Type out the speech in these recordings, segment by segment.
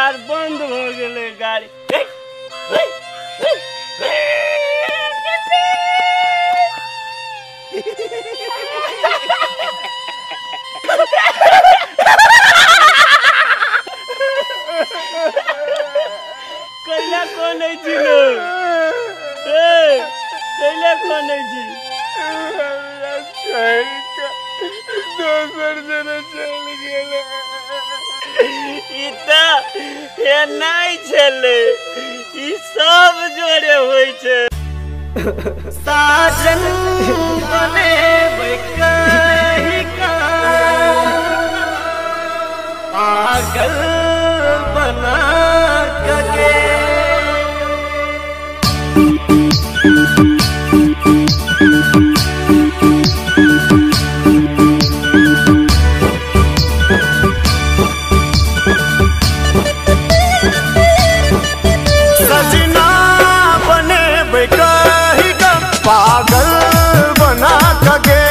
यार बंद हो गए गाड़ी। कैला कौन है जी लोग? कैला कौन है जी? दोसर जना चल गेले। इता ये नहीं चले, ई सब जोड़े होई छे। साजन बने कहीं का पागल बना के पागल बना के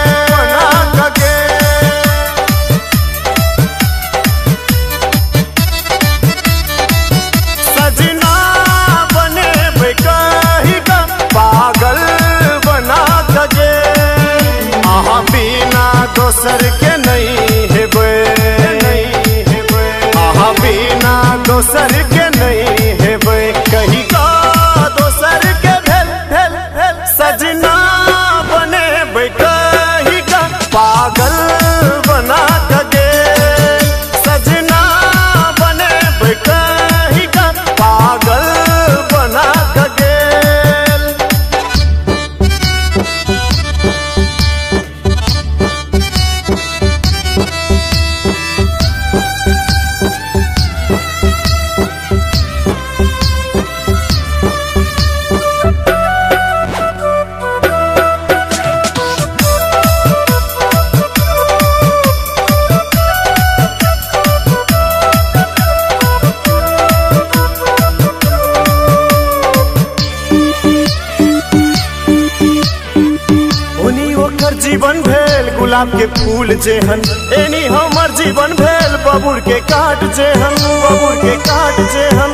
सजना बने कही का पागल बना के आहा बिना दोसर के नहीं हेबे आहा बिना दोसर के नहीं हेबे कही का दोसर के सजना बने कही का पागल बना के सजना बने कही का पागल बना के जीवन भेल गुलाब के फूल जेहन एनी हमर जीवन भेल बबूर के काट जेहन बबूर के काट जेहन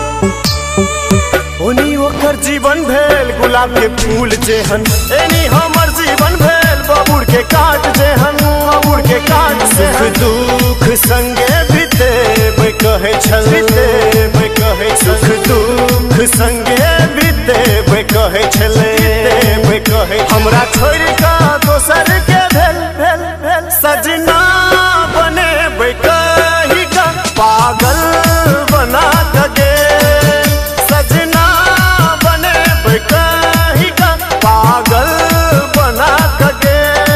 ओनी ओकर जीवन भेल गुलाब के फूल जेहन एनी हमर जीवन भेल बबूर के काट जेहन बबूर के काट सुख दुख संगे बीतेबै कहै छल कहे सुख दुख संगे बीतेबै कहै छलै कहे हमरा छोड़ का दोसर के भेल सजना बने कही का पागल बना के सजना बने कही का पागल बना के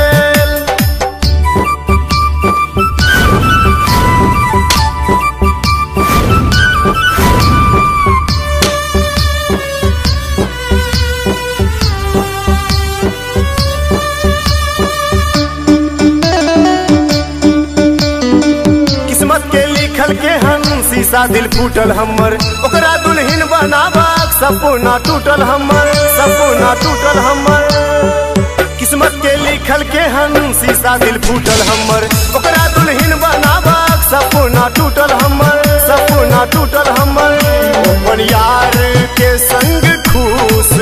शीशा दिल फूटल हमर ओकरा दुल्हन बनाबाक सपना टूटल हमर सपना टूटल हमर किस्मत के लिखल के हम शीशा दिल फूटल हमर ओकरा दुल्हन बनाबाक सपना टूटल हमर सपना टूटल हमर अपन यार के संग खुश